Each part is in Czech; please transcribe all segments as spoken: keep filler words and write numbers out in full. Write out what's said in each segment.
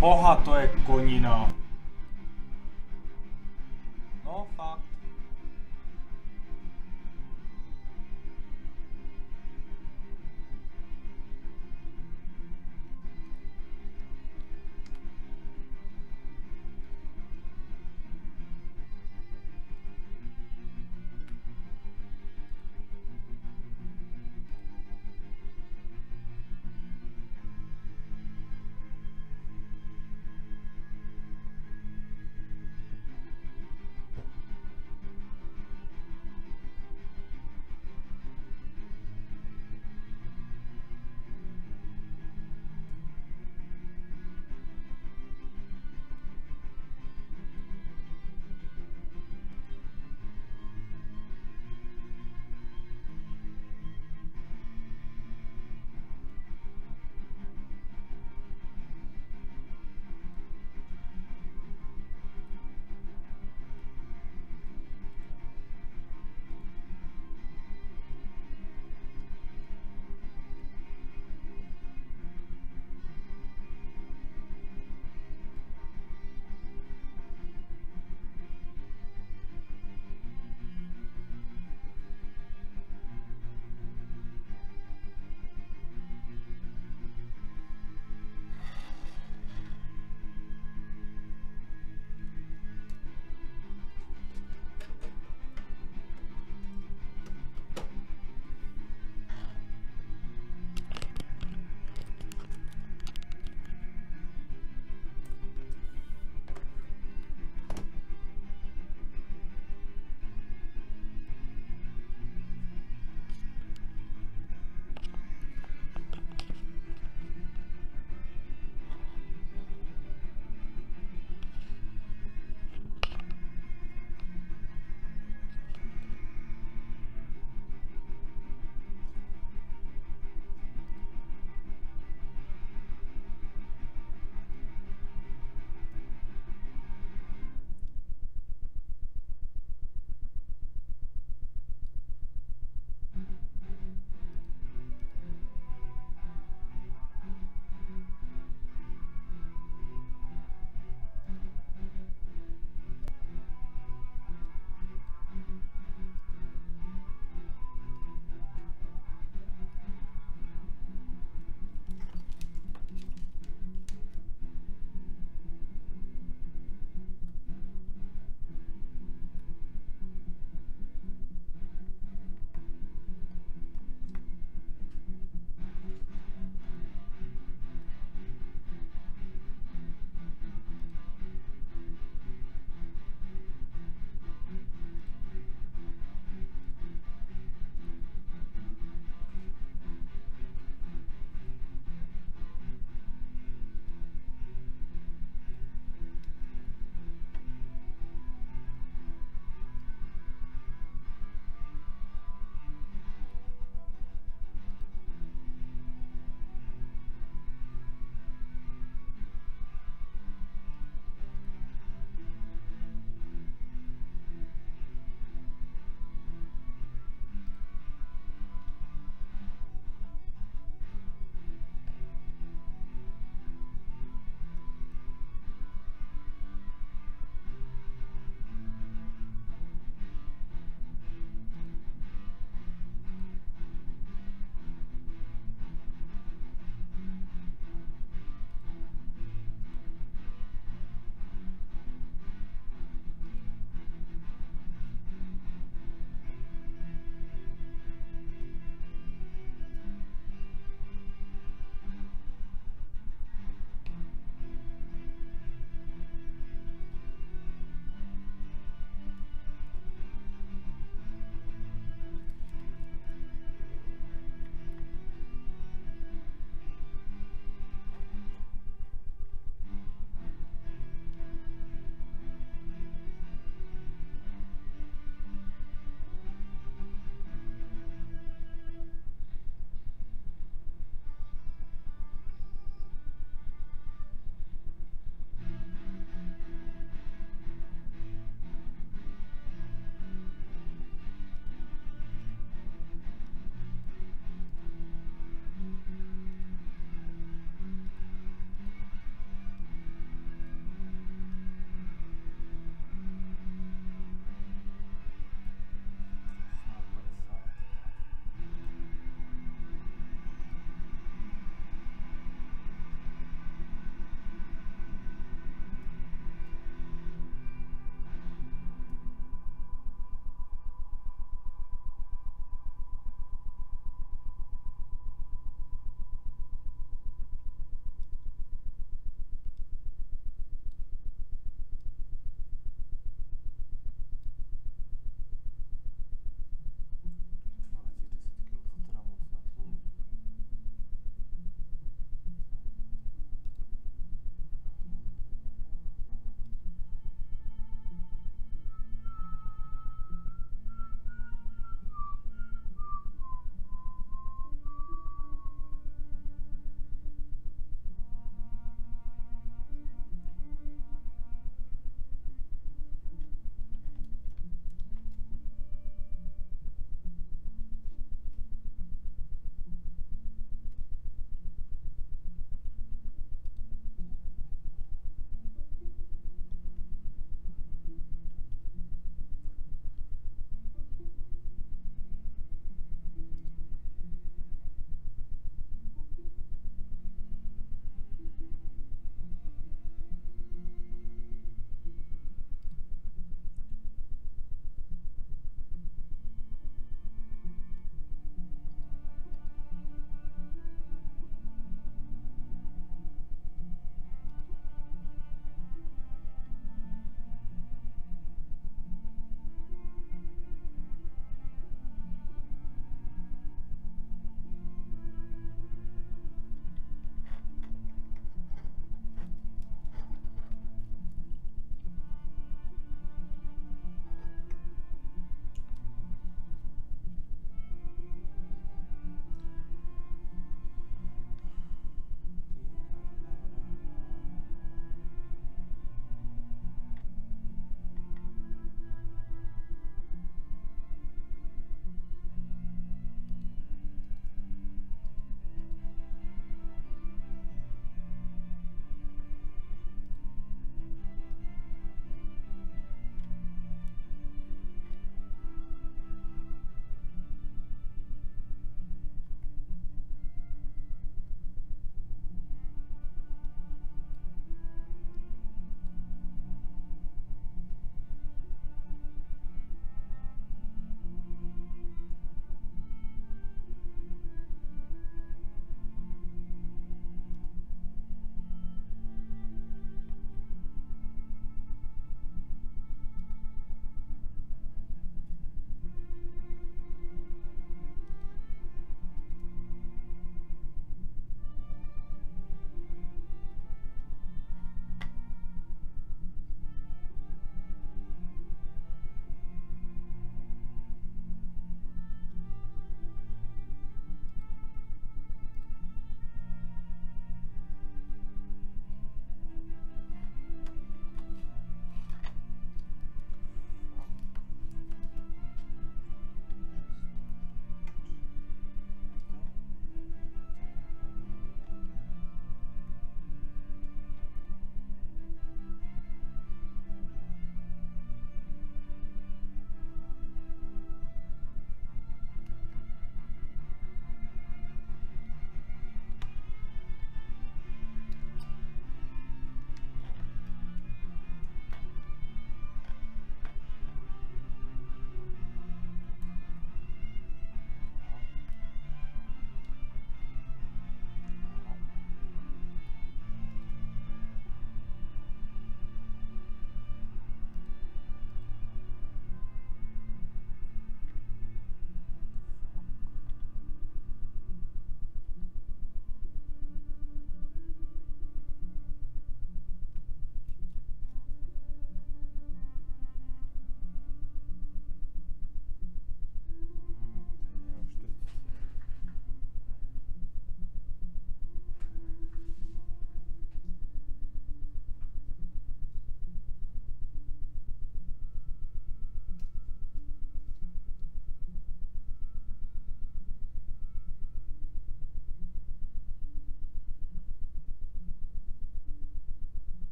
Boha, to je konina. No, fakt.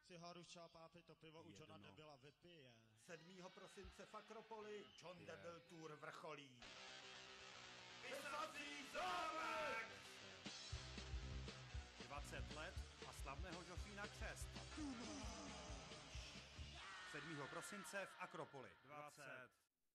ciharu šápáte, to pivo u Johna Debila vypije. sedmého prosince v Akropoli John Debil Tour vrcholí. Pisací zámek! dvacet let a slavného Žofína křest. sedmého prosince v Akropoli. dvacet.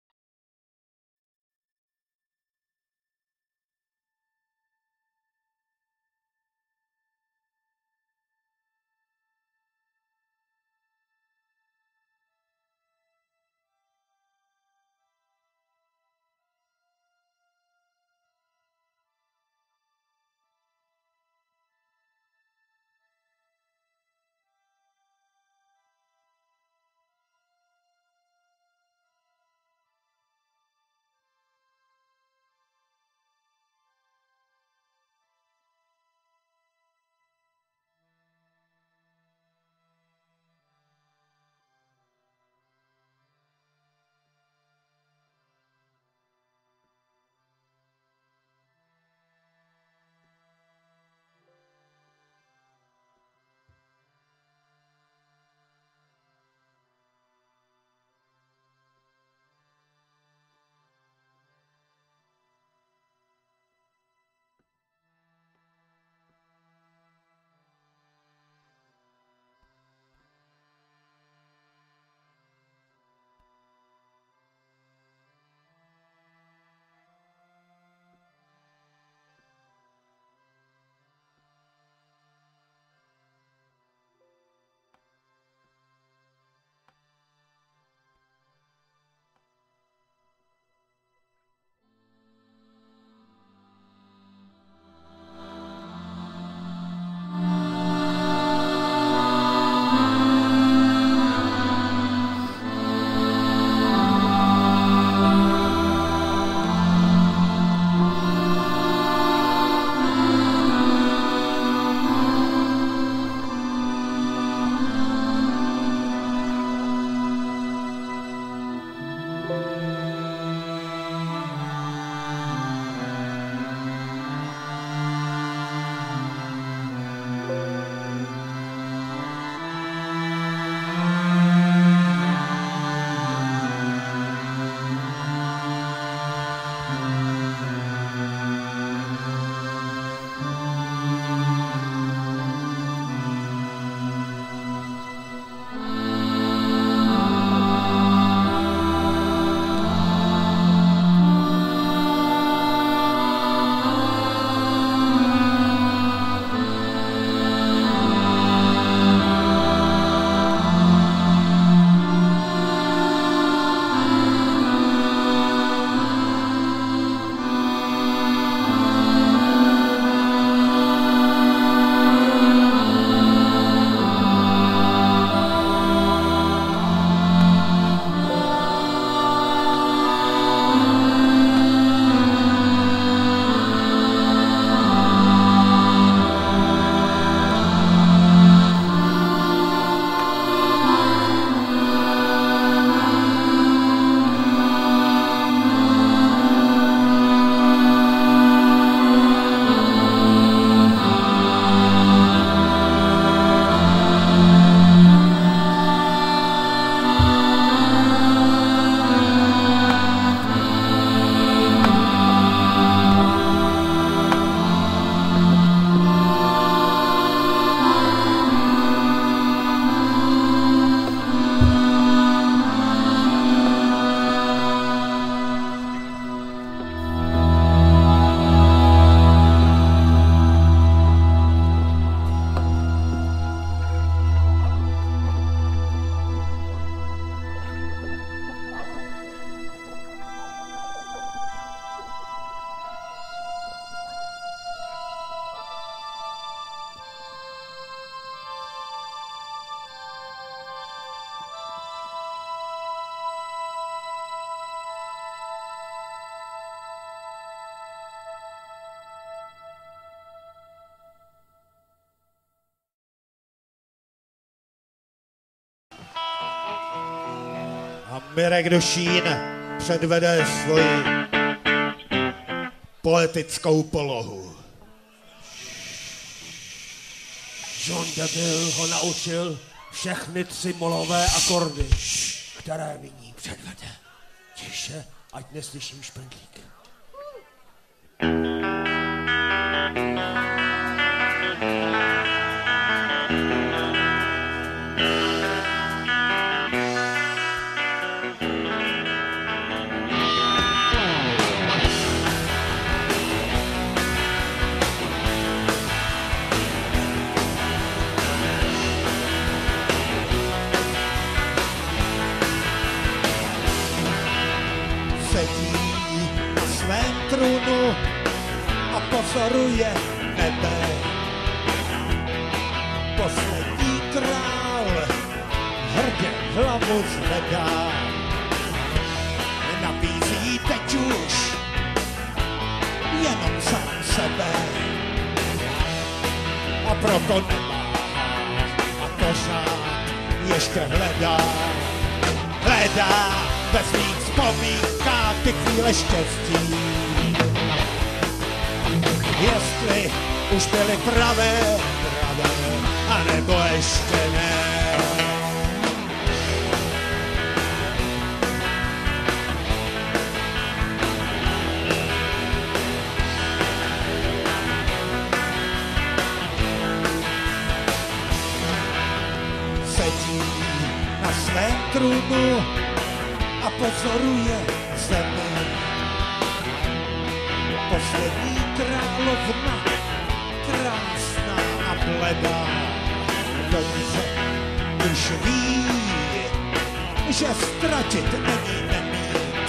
A Mirek Došín předvede svoji poetickou polohu. John Debil ho naučil všechny tři molové akordy, které nyní předvede. Tiše, ať neslyším špendlík. Sedí na svém trůnu a pozoruje nebe. Poslední král hrdě hlavu zvedá. Nabízí teď už jenom sám sebe. A proto neváhá a pořád ještě hledá. Hledá ve svých vzpomínkách ty chvíle štěstí. Jestli už byly pravé, pravé, anebo ještě ne. Sedí na svém trůnu a pozoruje zemi. Poslední královna, krásná a bledá, dobře už ví, že ztratit není nemít.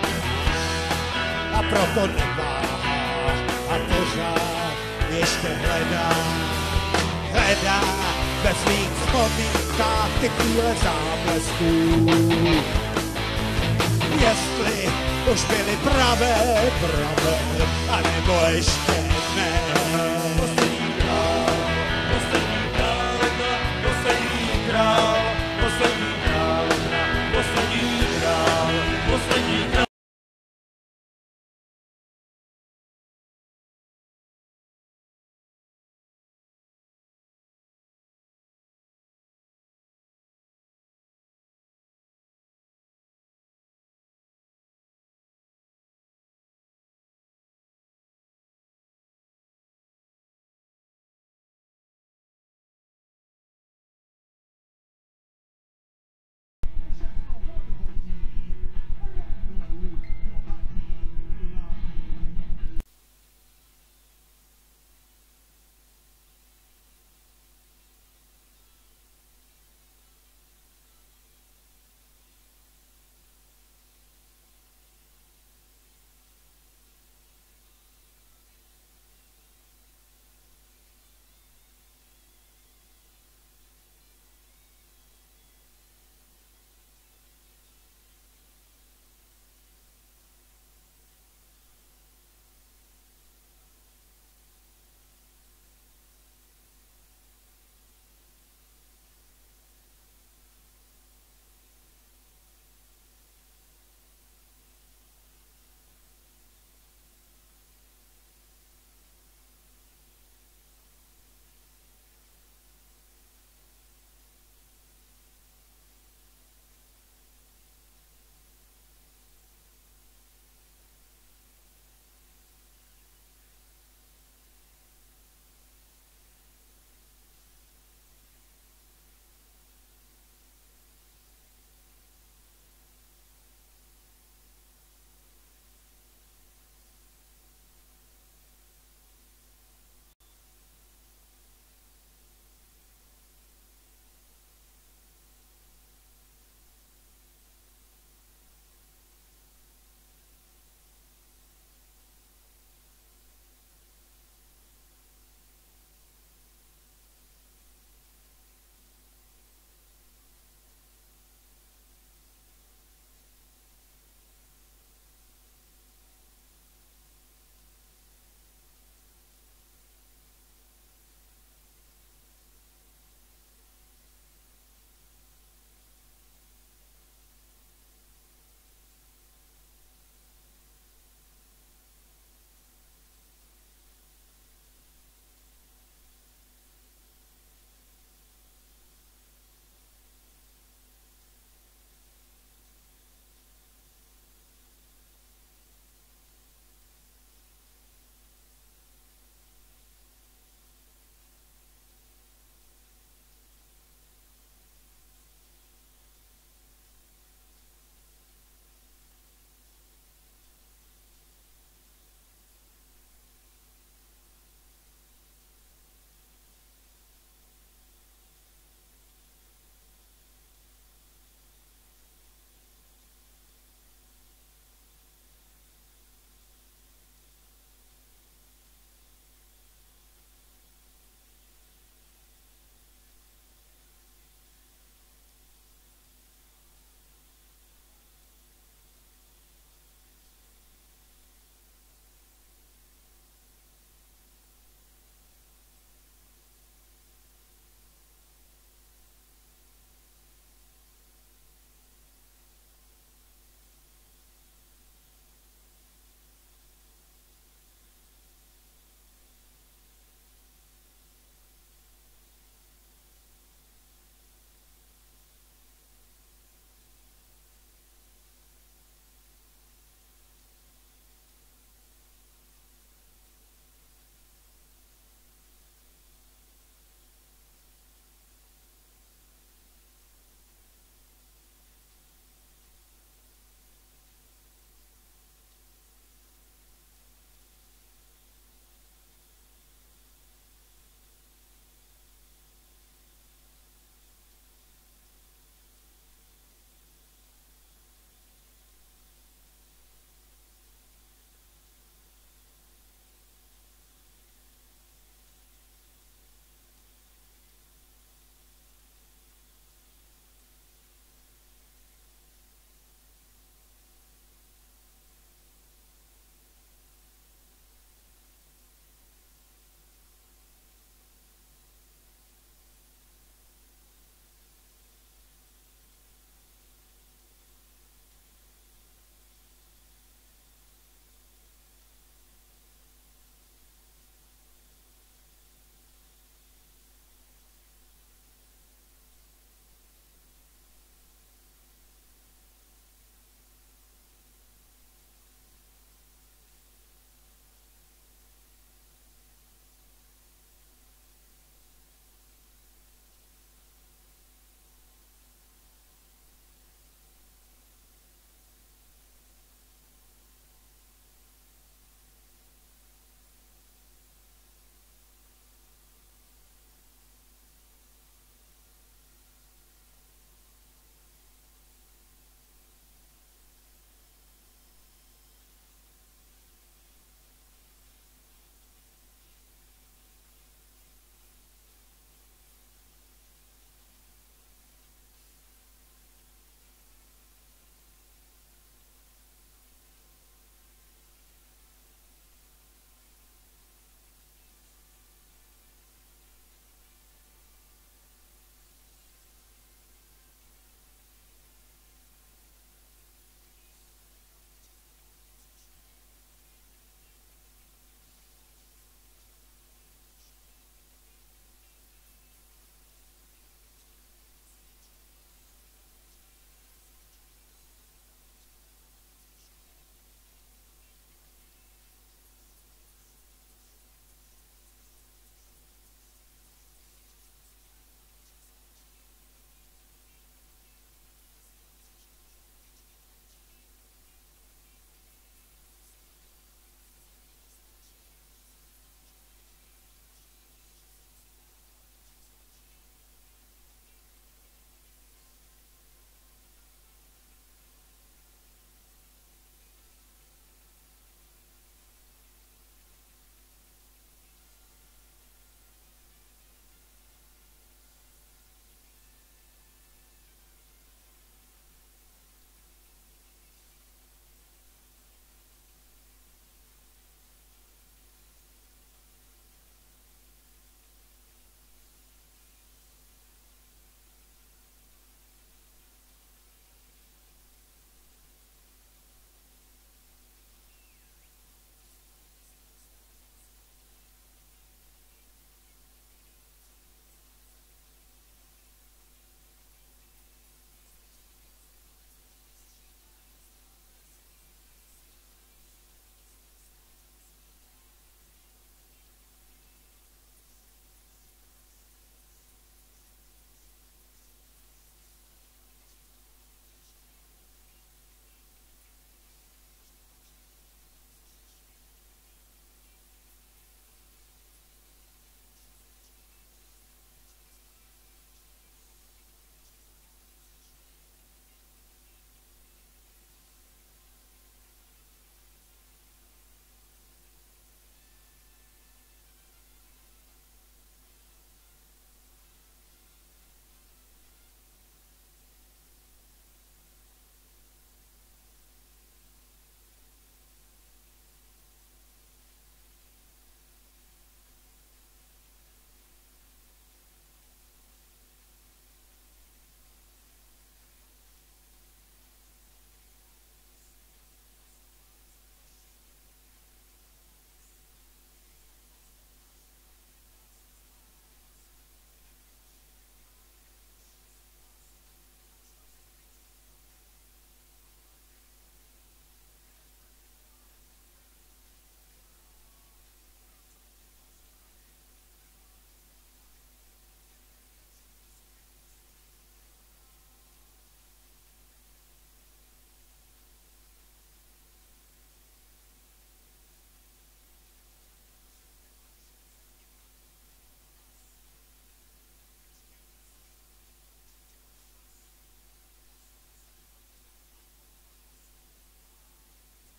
A proto neváhá a pořád ještě hledá. Hledá ve svých vzpomínkách ty chvíle záblesků. Jestli už byly pravé, pravé, anebo ještě ne. Poslední král, poslední královna, poslední král, poslední královna, poslední král, poslední král.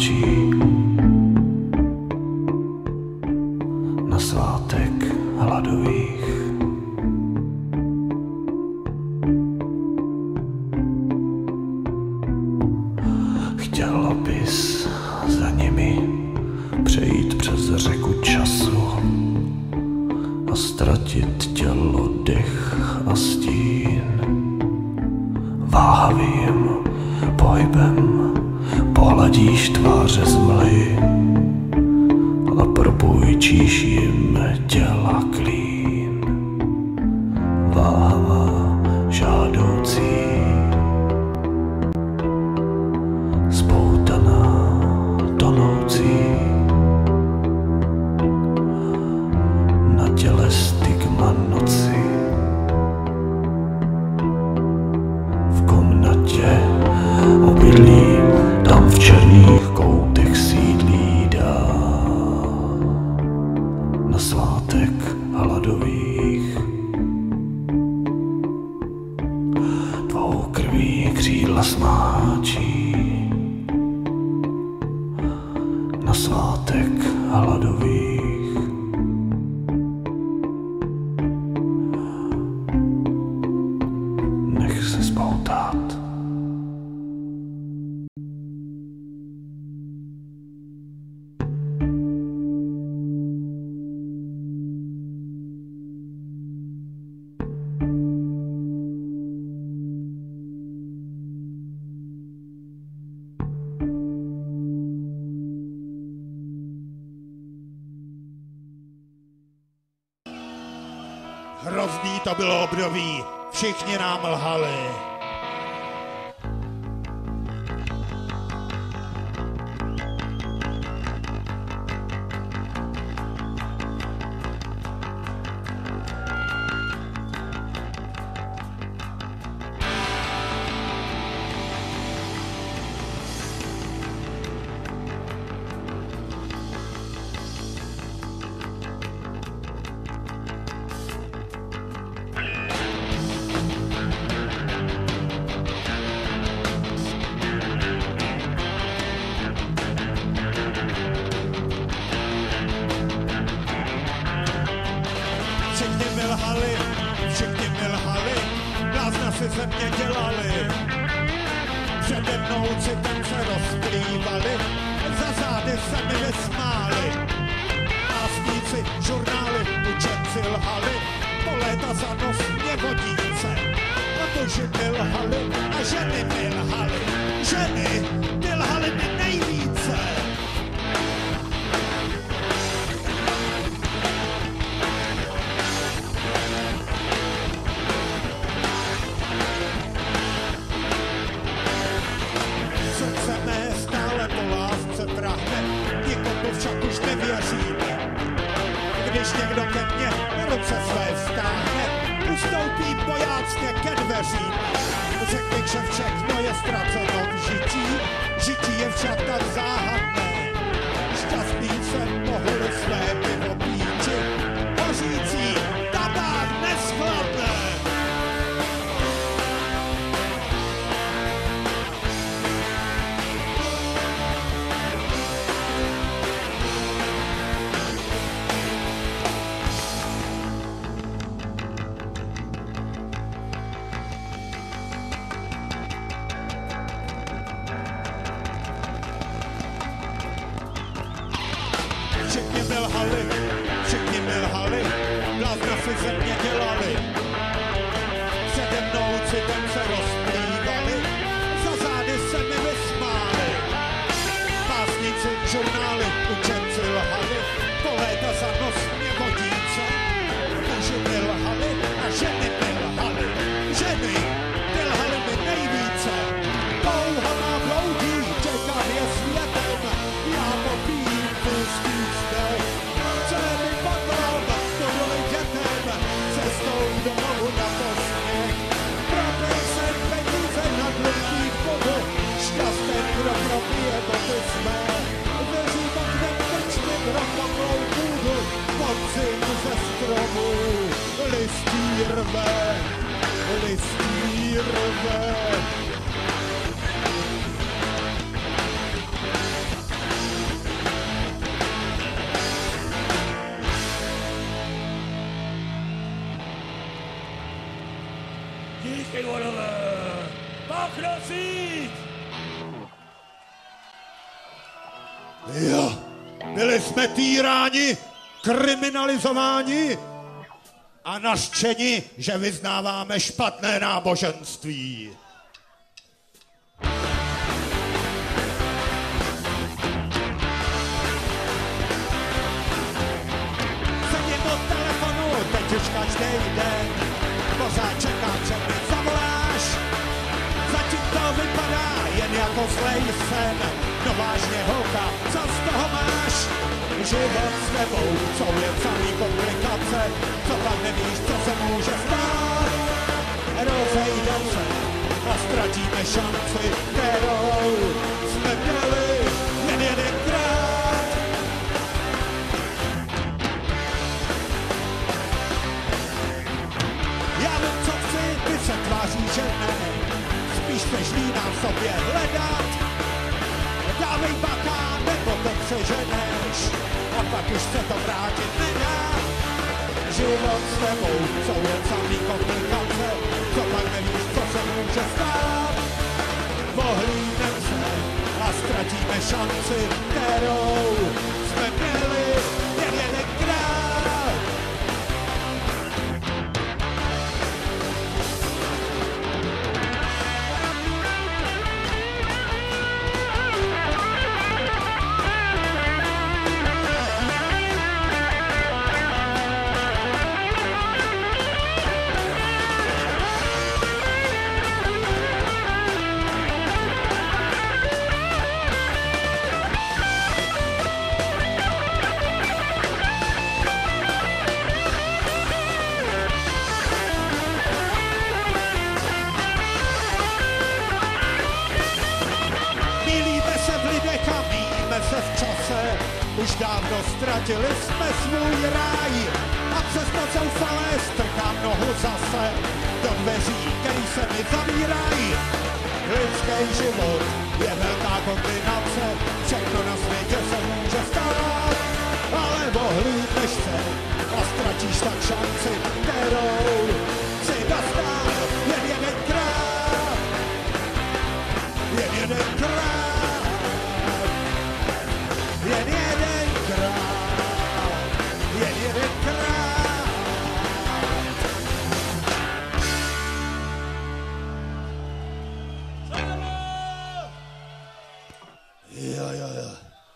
smáčí. Na svátek hladových. Chtěla bys za nimi přejít přes řeku času a ztratit tělo, dech a stín. Váhavým pohybem pohladíš tváře z mlhy a propůjčíš jim těla klín. Váhavá, žádoucí, spoutaná, tonoucí, na těle stigma noci. V komnatě obydlí, tam v černých koutech sídlí dál. Na svátek hladových tvou krví křídla smáčí. Na svátek hladových nech se spoutat. Hrozný to bylo období, všichni nám lhali. Všichni mi lhali, všichni mi lhali, blázna si ze mě dělali. Přede mnou citem se rozplývali, za zády se mi vysmáli. Pásníci, žurnály, učenci lhali, po léta za nos mě vodíce. A muži mi lhali a ženy mi lhali, ženy, ty lhali mi nejvíce. Srdce mé stále po lásce trahne, nikomu však už nevěříme. Když někdo ke mně ruce své vztáhne, ustoupí bojácně ke dveřím. Řekl, že všechno je ztraceno v žití, žití je však tak záhadné. Šťastný jsem mohl své pivo píči, hořící tabák neschladné. Všichni mi lhali, všichni mi lhali, blázna si ze mě dělali. Přede mnou citem se rozplývali, za zády se mi vysmáli. Pásníci, žurnály, učenci lhali, po léta za nos mě vodíce. Muži mi lhali a ženy mi lhali, ženy, ty lhali mi nejvíce. Dlouho má bloudí, čekám je světem, já popím pustý vzdech. Co je mi potom, dovolit dětem, cestou domů na posměch. Proto jsem peníze na dlouhý vodu, šťastný kdo propije boty své. Věří oknem krčky prokoplou půdu, podzim ze stromů, listí rve, listí rve. ty volové! Tak nosít! Jo, byli jsme týráni, kriminalizováni a nařčeni, že vyznáváme špatné náboženství. Sedím od telefonu, teď už každý den, pořád čekám, že mi zavoláš. Zatím to vypadá jen jako zlej sen, no vážně holka, co z toho máš? Život s tebou, jsou jen samý komplikace, co pak nevíš, co se může stát. Rozejdem se a ztratíme šanci, kterou jsme měli jen jedenkrát. Já vím, co chci, ty se tváří, že ne, spíš než líná v sobě hledat. Dávej bacha, nebo to přeženeš, a pak už se to vrátit nedá. Život s tebou jsou jen samý komplikace, co pak nevíš, co se může stát. Pohlídnem se a ztratíme šanci, kterou jsme měli jen jedenkrát. Se v čase, už dávno ztratili jsme svůj ráj a přes noc zoufalé strkám nohu zase do dveří, který se mi zavírají. Lidský život je velká kombinace, všechno na světě se může stát, ale ohlídneš se a ztratíš tak šanci, kterou si dostal jen jedenkrát, jen jedenkrát. Jen jedenkrát, jen jedenkrát. Jo, jo, jo.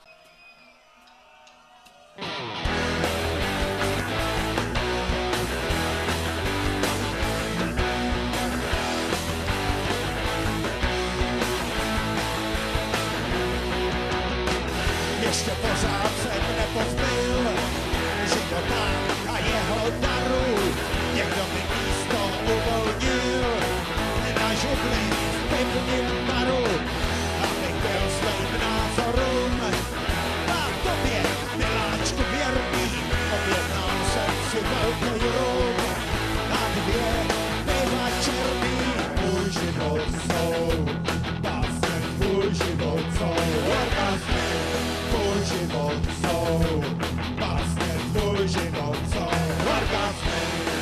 Ještě pořád jsem nepozbyl života a jeho daru. Někdo mi místo uvolnil na židli v pivním baru, abych byl svým názorům a tobě, miláčku věrný, objednal jsem si velký rum a dvě piva černý. Můj život jsou básně, tvůj život jsou orgasmy. Tvůj život jsou básně, tvůj život jsou orgasmy.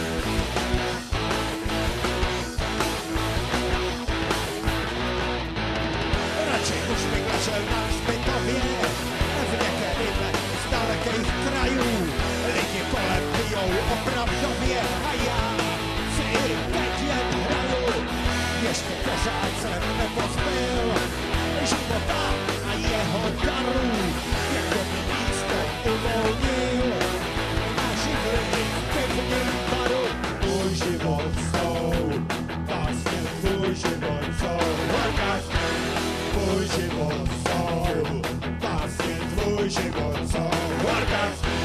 Radši už bych našel na hřbitově v některým z dalekých krajů. Lidi kolem pijou opravdově a já si teď jen hraju. Ještě pořád jsem nepozbyl života a jeho darů. Jako mi místo uvolnil na židli v pivním baru. Tvůj život jsou básně, tvůj život jsou orgasmy. Tvůj život jsou básně, tvůj život jsou orgasmy.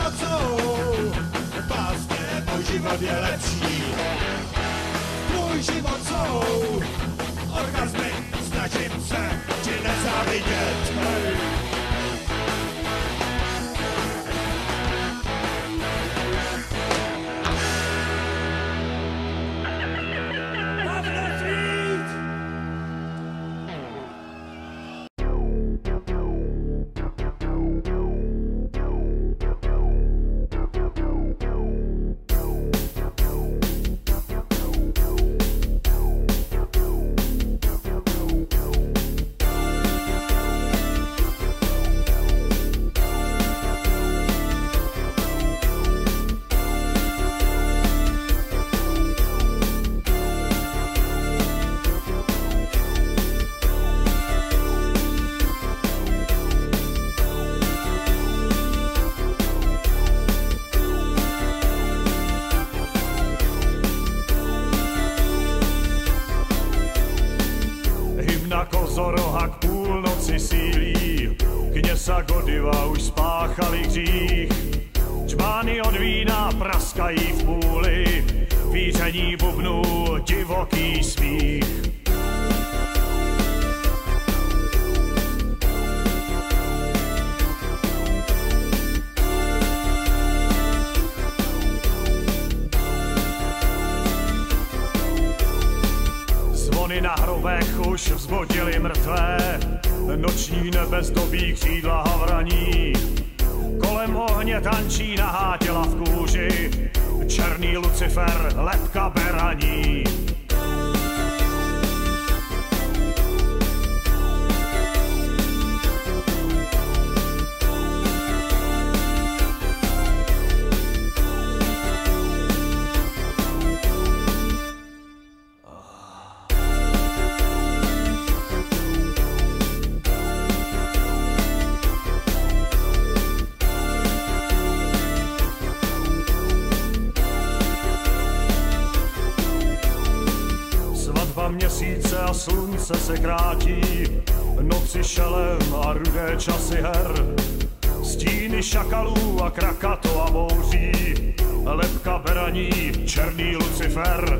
Život je lepší. Tvůj Esa Godiva už spáchali hřích. Čbány od vína praskají v půli, víření bubnů divoký smích. Zvony na hrobech už vzbudili mrtvé, noční nebe zdobí křídla havraní. Kolem ohně tančí nahá těla v kůži, černý Lucifer, lebka beraní. Měsíce a slunce se krátí, noci šelem a rudé časy her. Stíny šakalů a krakato a bouří, lebka beraní, černý Lucifer.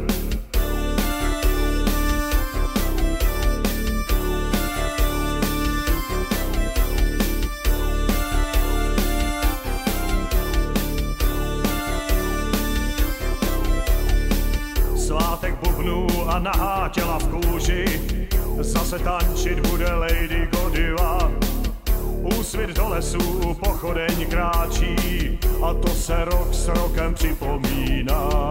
Svátek bubnů a nahá těla v kůži, zase tančit bude Lady Godiva. Úsvit do lesů pochodeň kráčí a to se rok s rokem připomíná.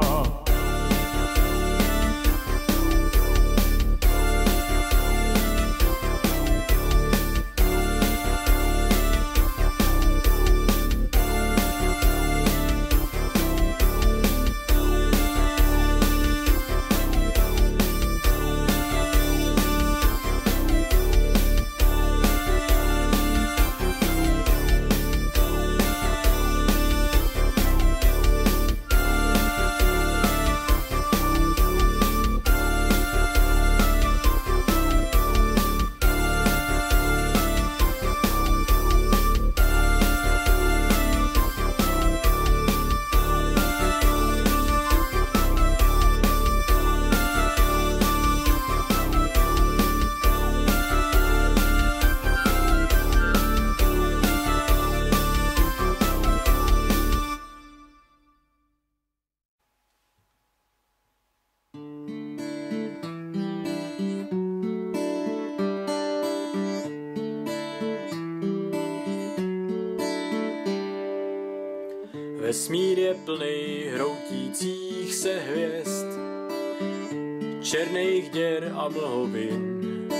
Vesmír je plný hroutících se hvězd, černých děr a mlhovin.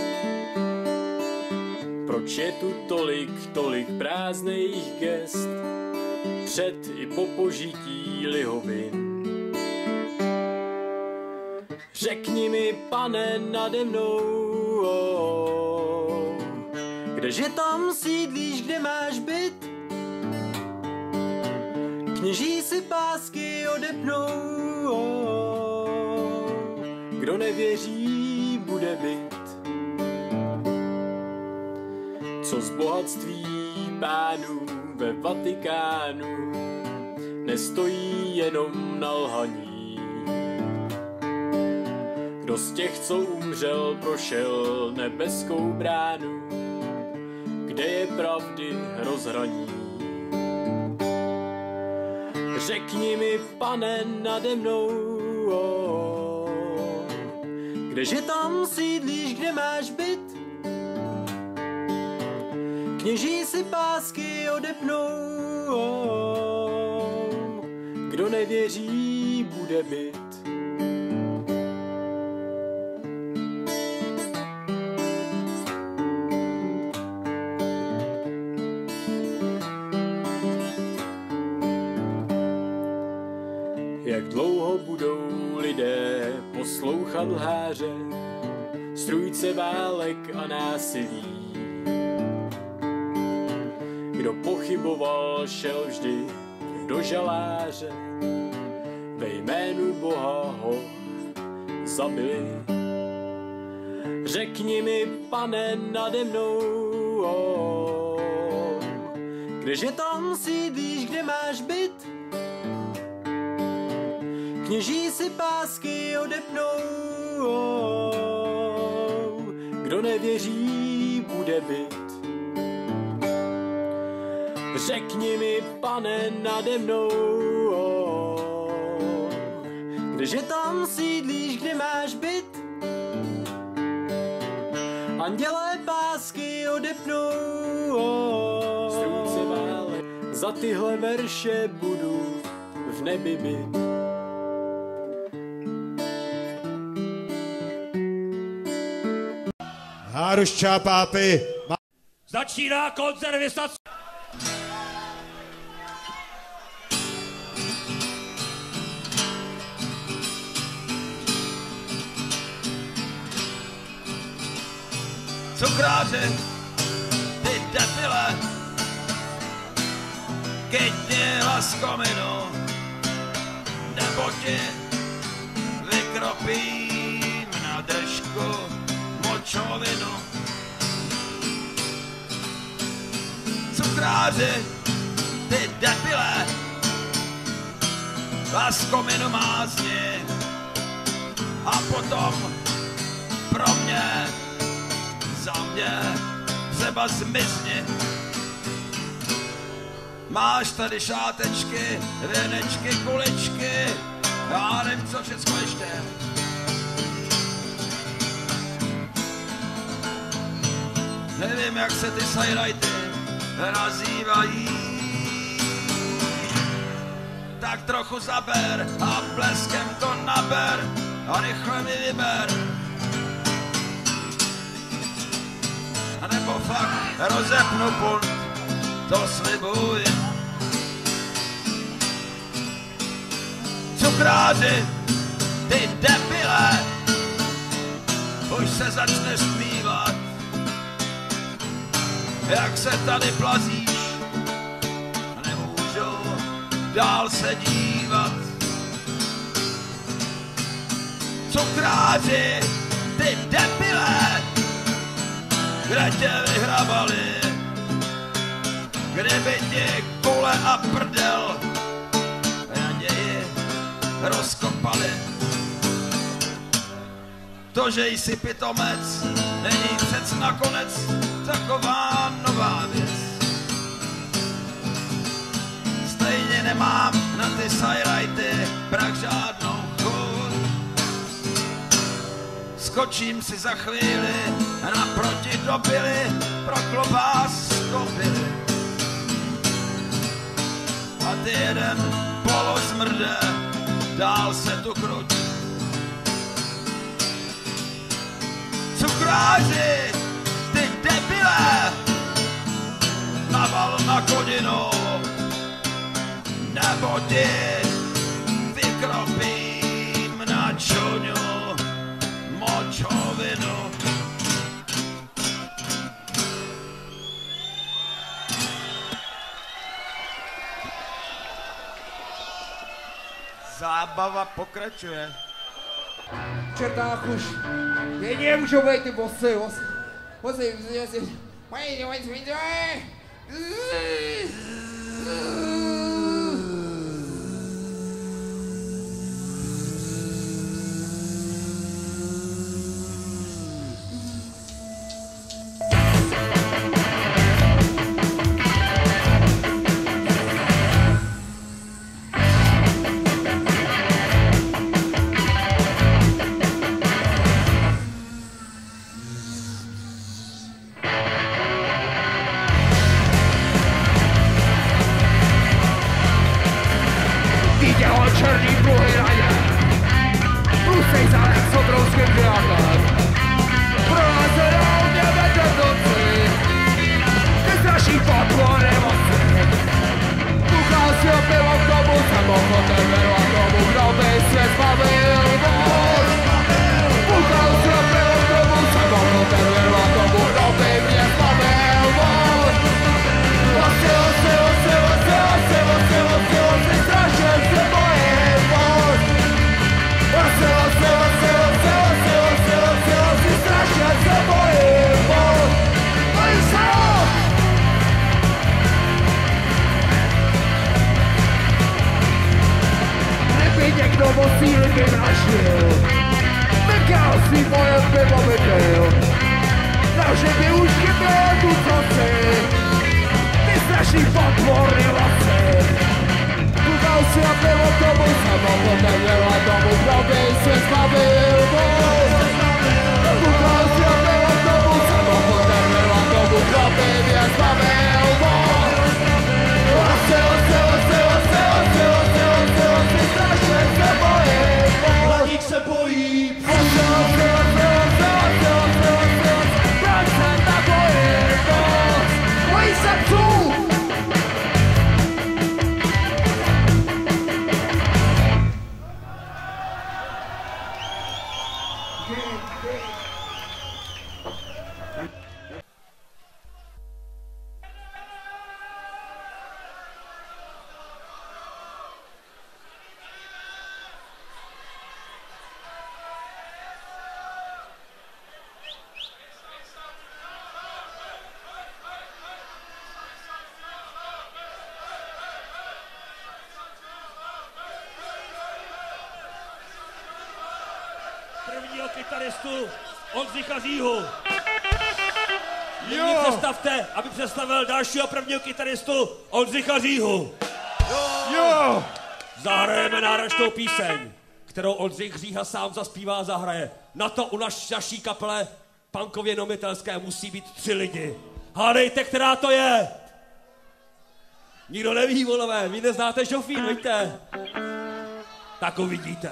Proč je tu tolik, tolik prázdných gest, před i po požití lihovin? Řekni mi, pane, nade mnou, oh, kdeže tam sídlíš, kde máš byt? Kněží si pásky odepnou, oh, kdo nevěří, bude byt. Co z bohatství pánů ve Vatikánu nestojí jenom na lhaní. Kdo z těch, co umřel, prošel nebeskou bránu, kde je pravdy rozhraní. Řekni mi, pane, nade mnou, oh, kdeže tam sídlíš, kde máš byt? Kněží si pásky odepnou, oh, kdo nevěří, bude byt. Jak dlouho budou lidé poslouchat lháře, strůjce válek a násilí? Kdo pochyboval, šel vždy do žaláře, ve jménu Boha ho zabili. Řekni mi, pane, nade mnou, oh, Kdeže tam sídlíš, kde máš byt? Kněží si pásky odepnou, kdo nevěří, bude byt. Řekni mi, pane, nade mnou, kdeže tam sídlíš, kde máš byt? Andělé pásky odepnou, strůjce vále, za tyhle verše budu v nebi byt. Háruščá pápy. Začíná konzervisace. Cukráři, ty debile, kytni laskominu, nebo ti vykropím na držku močovinu. Cukráři, ty debile, laskominu mázni a potom pro mě, za mě třeba zmizni. Máš tady šátečky, věnečky, kuličky, já nevím, co všecko ještě. Nevím, jak se ty sajrajty nazývají. Tak trochu zaber a bleskem to naber a rychle mi vyber. A nebo fakt rozepnu pult, to slibuji. Cukráři, ty debile, už se začne zpívat. Jak se tady plazíš, nemůžu dál se dívat. Cukráři, ty debile, kde tě vyhrabali, kdyby ti kule a prdel raději rozkopali. To, že jsi pitomec, není přec nakonec taková nová věc. Stejně nemám na ty sajrajty brak žádnou chuť. Skočím si za chvíli naproti do pily pro klobás kopily. A ty jeden polozmrde, dál se tu kruť. Cukráři, ty debile, naval na kodinu, nebo ti vykropím na čuňu močovinu. Zábava pokračuje. Čerták už, je nemůžou být ty bosy, bosy, bosy, bosy, bosy, pojď, pojď, pojď, šil. Nechal si moje pivo vypil. Takže by už chyběl tu coci. Ty strašný potvorný vlasy. Kukal si a pivo tomu sebou, otevřel a tomu znovu se zbavil moc. Kukal si a pivo tomu sebou, otevřel a tomu znovu mě zbavil moc. Lase, lase, lase, lase, lase, lase, lase, lase, strašně se bojím moc. Hladík se bojí. Lase, lase, lase, lase, lase, lase, lase, lase, proč se tak bojím moc? Bojí se psů! Prvního kytaristu Oldřicha Říhu. Nyní představte, aby představil dalšího prvního kytaristu Oldřicha Říhu. Jo! Zahrajeme náročnou píseň, kterou Oldřich Říha sám zaspívá a zahraje. Na to u naš, naší kapele punkově nomitelské musí být tři lidi. Hádejte, která to je? Nikdo neví, volové, vy neznáte Žofín, víte? Tak uvidíte.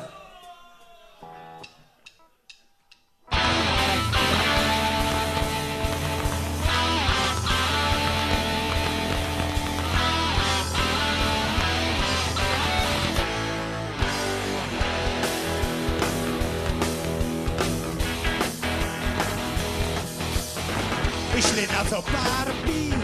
Vyšli na to pár píl,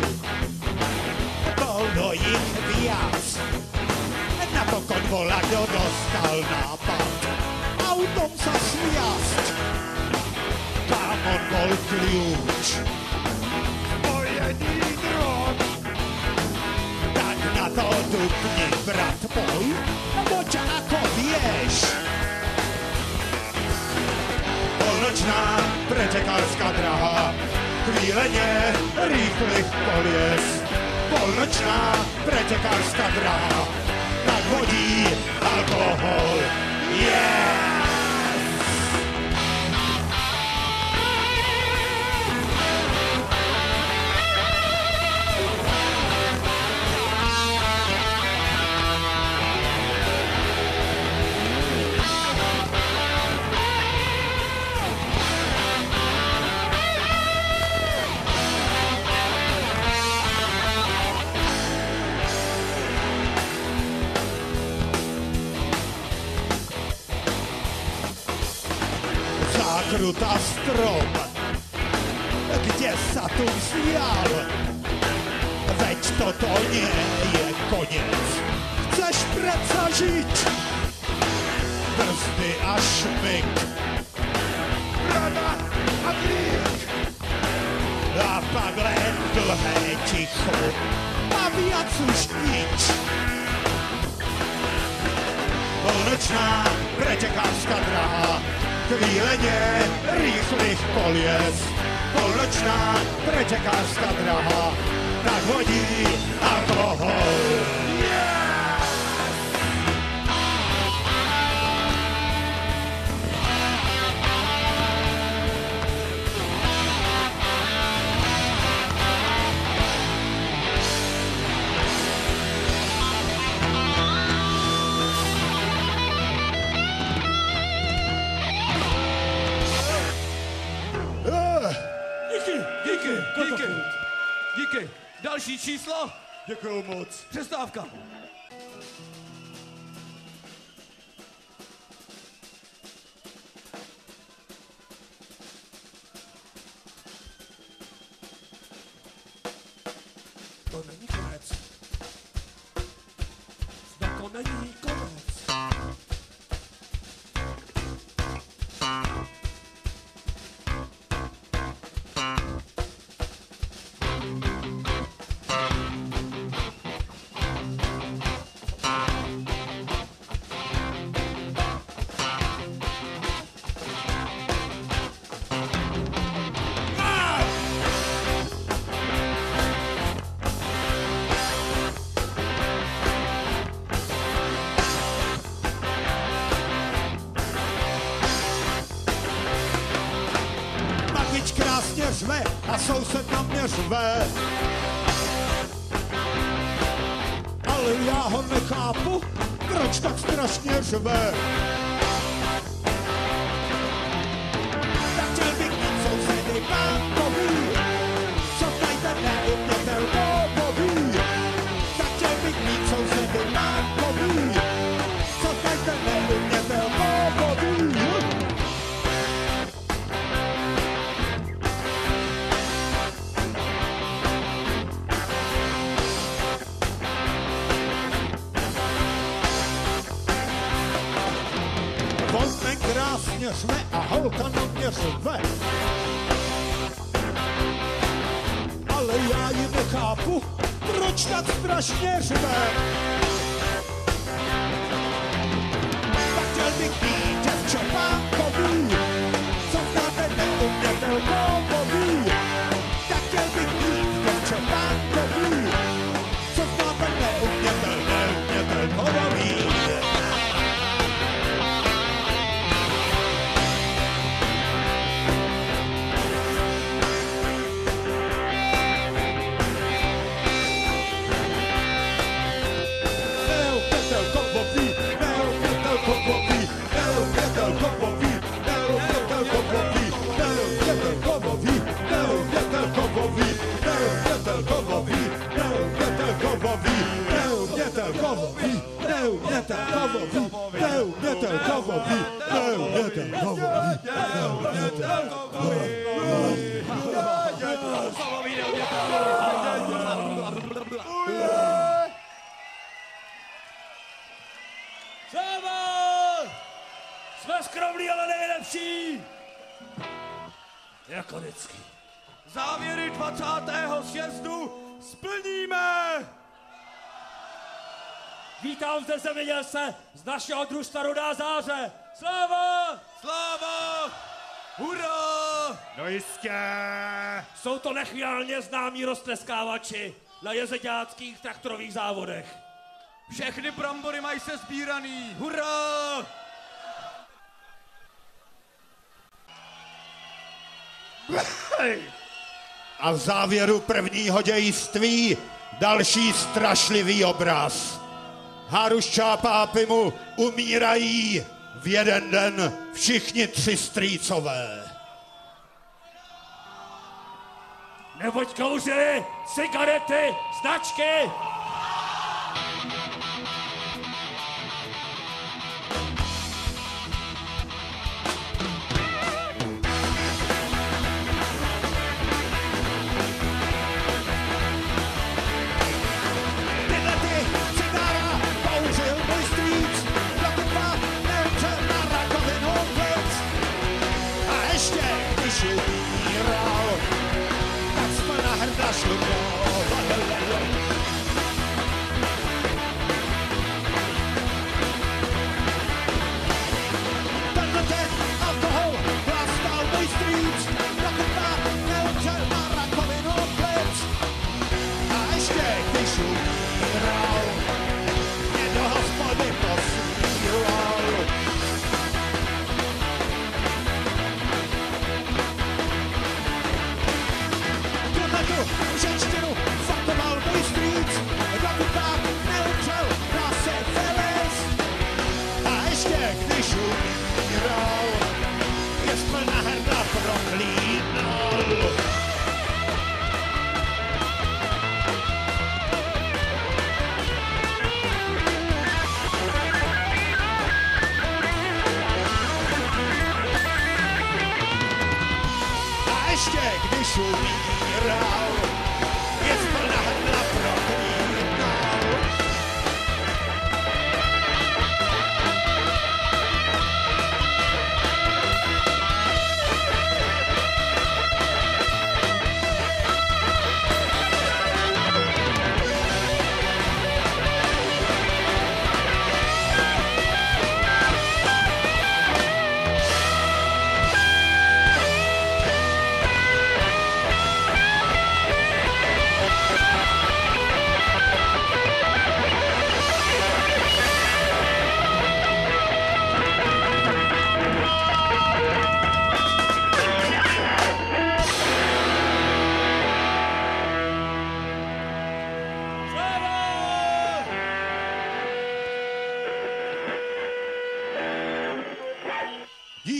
polno jich viac. Na to konvolado dostal nápad, autom sa sviast. Tam on bol kľúč, spojený dron. Tak na to dupni, brat môj, bo ťa ako vieš. Polnočná pretekárska draha, chvílenie rýchlych kolies. Polnočná pretekárska draha, tak hodí alkohol. Yeah! Krutá strom, kde sa tu vzial? Veď toto nie je koniec. Chceš predsa žiť? Brzdy a šmyk, rada a krík. A pak len dlhé ticho a viac už nič. Polnočná pretekárska draha, chvílenie rýchlych kolies. Polnočná pretekárska draha, tak hodí alkohol. Díky, díky. Další číslo? Děkuju moc. Přestávka. To není konec. Snad to není konec. strašně řve. Ale já ho nechápu, proč tak strašně řve. Tak chtěl bych mít sousedy bankový, co najde neumětel kovový. Tak chtěl bych mít sousedy bankový, co najde neumětel kovový. Volmen krásně řve a holka na mě řve. Ale já ji nechápu, proč tak strašně řve. Tak chtěl bych mít děvče bankový, co znáte neumětel kovový. Tak chtěl bych mít děvče bankový, co znáte neumětel, neumětel kovový. Sláva! Jsme skromný, ale nejlepší! Jako vždycky. Závěry dvacátého sjezdu splníme! Vítám zde zemědělce z našeho družstva Rudá záře. Sláva! Sláva! Hurá! No jistě! Jsou to nechvělně známí roztleskávači na jezeďáckých traktorových závodech. Všechny brambory mají se sbíraný! Hurá! A v závěru prvního dějství další strašlivý obraz. Harušča a Pápy mu umírají v jeden den všichni tři strýcové. Neboť kouřili cigarety, značky.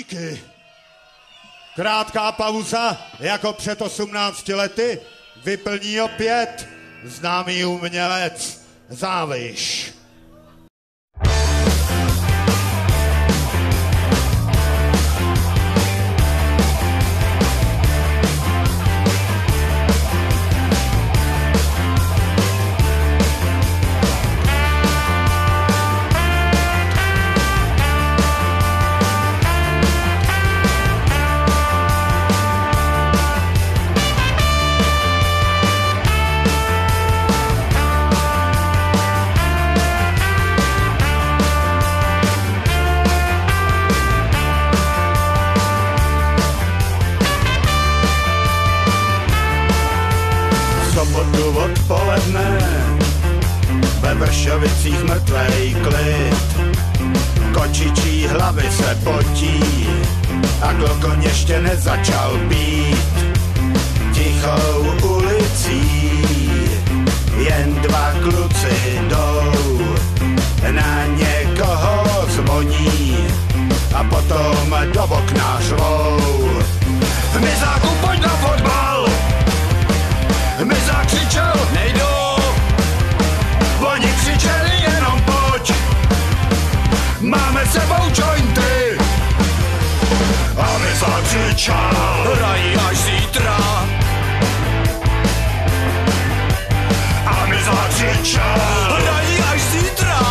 Díky. Krátká pauza, jako před osmnácti lety, vyplní opět známý umělec Záviš. Odpoledne ve Vršovicích mrtvej klid, kočičí hlavy se potí a klokon ještě nezačal být. Tichou ulicí jen dva kluci jdou, na někoho zvoní a potom do okna řvou. Mizáku, pojď na fotbal! Mizák křičel, nejdou, oni křičeli jenom pojď, máme sebou jointy. A Mizák křičel, hrají až zítra. A Mizák křičel, hrají až zítra.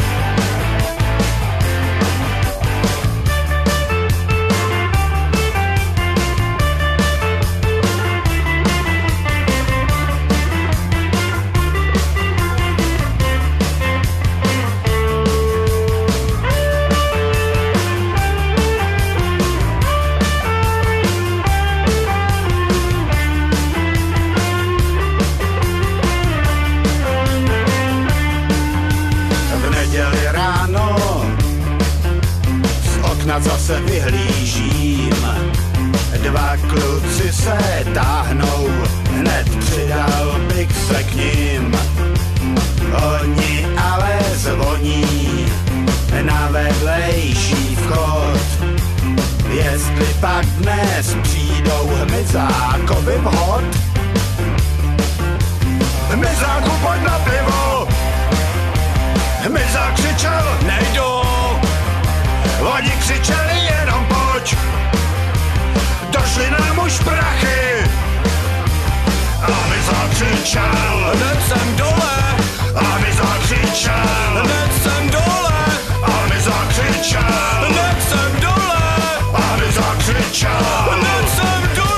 Zase vyhlížím, dva kluci se táhnou, hned přidal bych se k ním. Oni ale zvoní na vedlejší vchod, jestli pak dnes přijdou hmyzákovi vhod. Hmyzáku, pojď na pivo! Hmyzák křičel, nejdou! Oni křičeli jenom pojď, došli nám už prachy. A my zakřičel, hned jsem dole. A my zakřičel, hned jsem dole. A my zakřičel, hned jsem dole. A my zakřičel, hned jsem dole.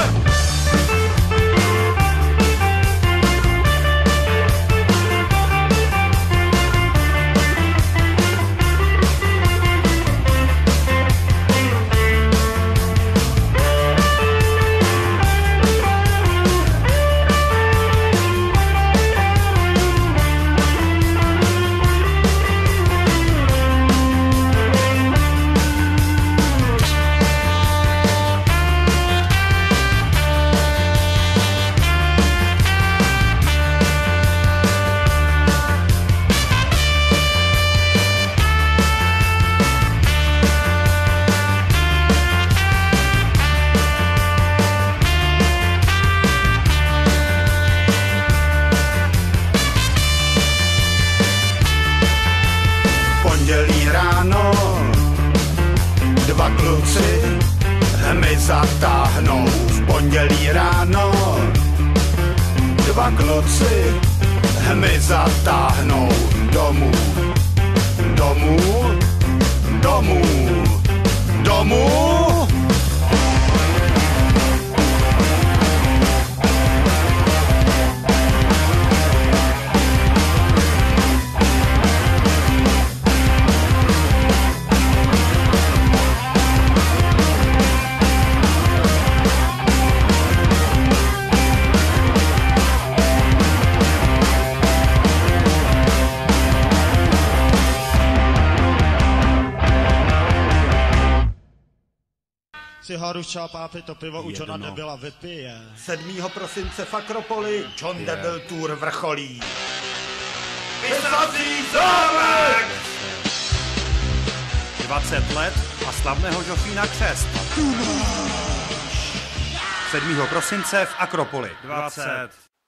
Dva kluci mi zatáhnou v pondělí ráno. Dva kluci mi zatáhnou domů, domů, domů, domů. Ciharu šápápy, to pivo u Johna Debila vypije. sedmého prosince v Akropoli John Debil Tour vrcholí. Pisací zámek! dvacet let a slavného Žofína křest. sedmého prosince v Akropoli. dvacet.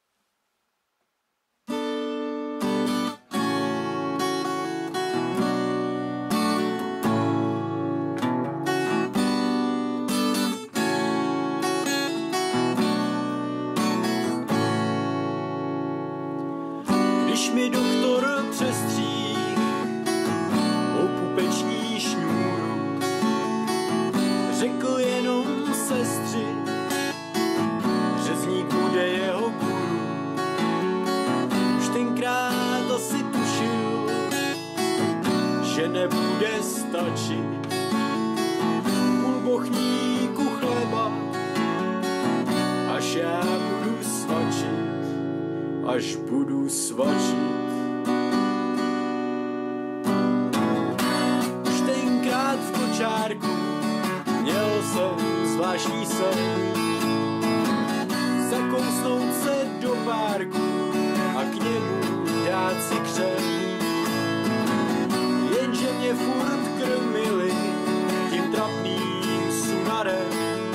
Když mi doktor přestříh o pupeční šňůru, řekl jenom sestři, řezník bude jeho guru. Už tenkrát asi tušil, že nebude stačit půl bochníku chleba, až já budu svačit, až budu svačit. Už tenkrát v kočárku měl jsem zvláštní sen, zakousnout se do párku a k němu dát si křen. Jenže mě furt krmili tím trapným sunarem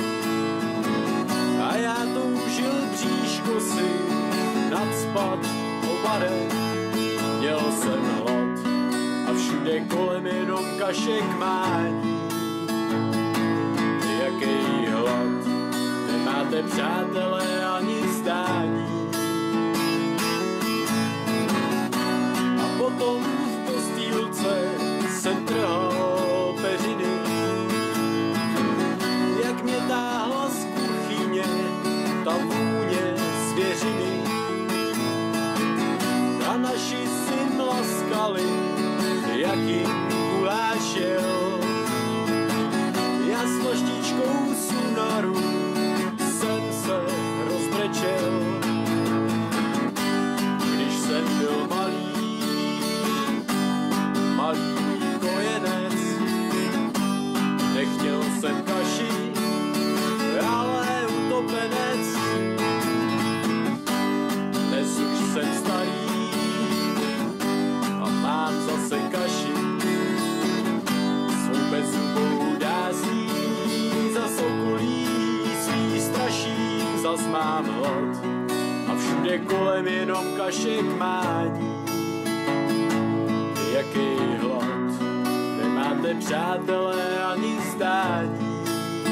a já toužil bříško si nacpat obarem. Měl jsem hlad a všude kolem jenom kaše k mání. Jaký hlad, nemáte přátelé ani zdání. A potom v postýlce jsem trhal peřiny, jak mě táhla z kuchyně ta vůně zvěřiny. A naši si mlaskali, jak jim guláš jel. Já s vlaštičkou sunaru jsem se rozbrečel. Když jsem byl malý, malý kojenec, nechtěl jsem kaši, ale utopenec. Dnes už jsem starý, mám zase kaši, svou bezzubou dází, za sokolí svý straší, zas mám hlad a všude kolem jenom kaše k mání. Jaký hlad, nemáte přátelé ani zdání.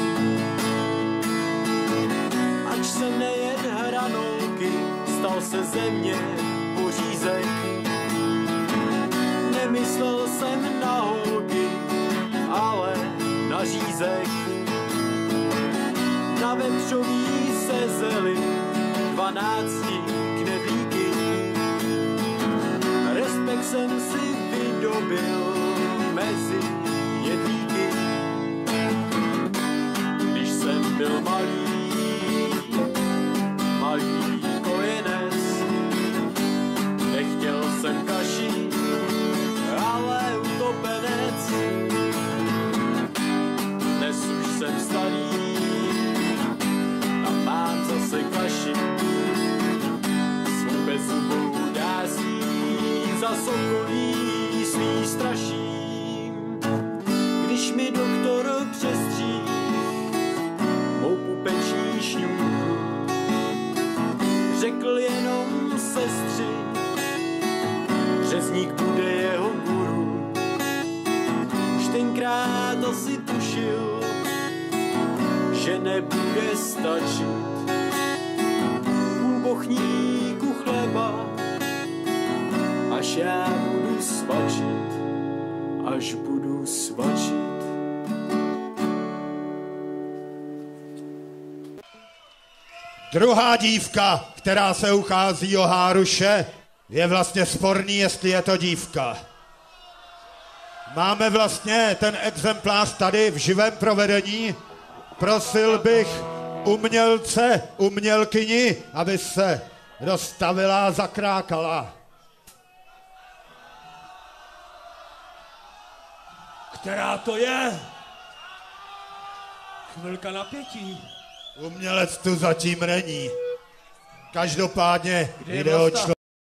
Ač jsem nejen hranolky, stal se ze mě pořízek. Nemyslel jsem na holky, ale na řízek. Na vepřový sezeli dvanácti knedlíky. Respekt jsem si vydobil mezi jedlíky. Když jsem byl malý, malý kojenec, nechtěl jsem kaši, ale utopenec. Dnes už jsem starý a mám zase kaši, svou bezzubou dází, za sokolí svý straším. Když mi doktor přestří mou pupeční šňůru, řekl jenom sestři, řezník bude jeho guru. Už tenkrát asi tušil, že nebude stačit půl bochníku chleba, až já budu svačit, až budu svačit. Druhá dívka, která se uchází o Háruše, je vlastně sporný, jestli je to dívka. Máme vlastně ten exemplář tady v živém provedení. Prosil bych umělce, umělkyni, aby se dostavila a zakrákala. Která to je? Chvilka napětí. Umělec tu zatím není. Každopádně jde o člověka.